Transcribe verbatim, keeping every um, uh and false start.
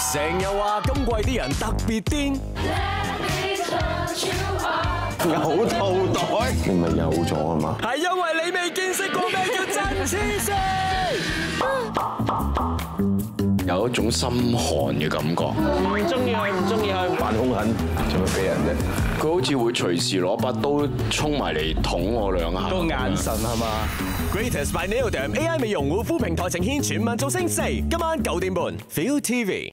成日話今季啲人特別癲， 有套袋，你咪有咗啊嘛？ 係因為你未見識過咩叫真黐線， 有一種心寒嘅感覺。 唔中意佢，唔中意佢，扮兇狠，做乜俾人啫？ 佢好似會隨時攞把刀衝埋嚟捅我兩下。 個眼神係嘛 ？Greatest by Neodym A I 美容護膚平台呈現全民造星四，今晚九點半 Feel T V。